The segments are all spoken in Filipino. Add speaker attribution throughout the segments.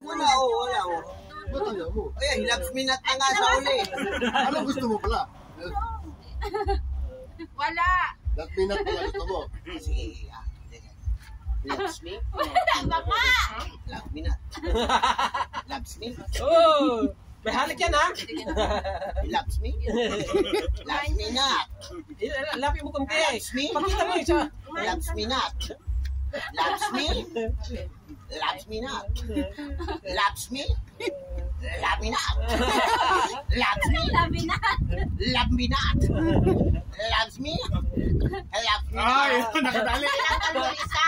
Speaker 1: Wala o.
Speaker 2: Ba't ayaw mo?
Speaker 1: Ay, hilabs minat na nga sa uli.
Speaker 2: Anong gusto mo pala?
Speaker 3: Wala.
Speaker 2: That minute pala gusto mo.
Speaker 1: Sige, loves me?
Speaker 3: Baka.
Speaker 1: Love me not. Loves me?
Speaker 4: Oh! May halik yan, ha?
Speaker 1: Loves me? Loves me not.
Speaker 4: Lapit mo kunti.
Speaker 1: Loves me?
Speaker 4: Pakita mo isa.
Speaker 1: Loves me not. Loves me? Loves me not. Loves me? Love me not. Loves me?
Speaker 3: Labi na.
Speaker 1: Love me not. Loves me? Love me
Speaker 2: Ay,
Speaker 1: not.
Speaker 2: nakadali.
Speaker 3: Kailangan mo isa.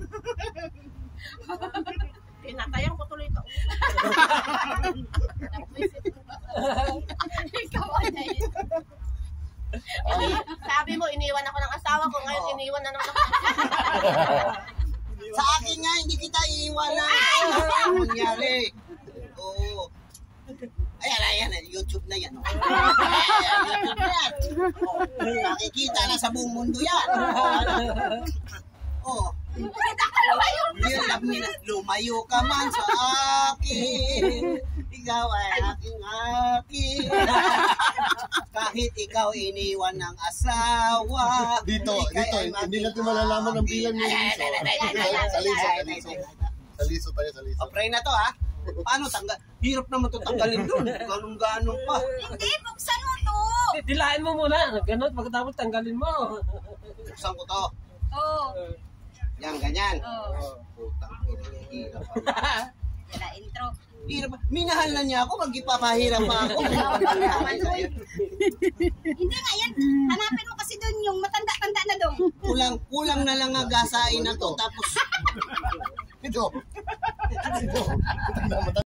Speaker 3: Pinatayan ko tuloy ito. Ikaw na yun. Sabi mo, iniwan ako ng asawa ko. Ngayon, iniwan na naman ako.
Speaker 1: Sa akin nga, hindi kita iiwanan. Ano nangyari? Oo. Ayan, YouTube na yan. YouTube na yan. Nakikita na sa buong mundo yan.
Speaker 3: Kita ka lumayo.
Speaker 1: Lumayo ka man sa akin. Ikaw ay aking. Kahit ikaw iniwan ng asawa.
Speaker 2: Dito, hindi natin malalaman ang bilang ni Liso. Sa liso tayo.
Speaker 1: Pray na to, ha? Paano tanggal? Hirap naman to tanggalin doon. Ganong-ganong pa.
Speaker 3: Hindi, buksan mo to.
Speaker 4: Dilain mo muna. Ganon, pagkatapos tanggalin mo.
Speaker 1: Buksan ko to.
Speaker 3: Oo.
Speaker 1: Yan, ganyan.
Speaker 3: Oo.
Speaker 1: Putang ina, hirap pa.
Speaker 3: Wala intro.
Speaker 1: Hirap. Minahal na niya ako, mag-ipapahirap pa ako.
Speaker 3: Hindi nga yan. Hanapin mo kasi doon yung matanda-tanda na doon.
Speaker 1: Kulang na lang agasain na to. Tapos
Speaker 2: Ito.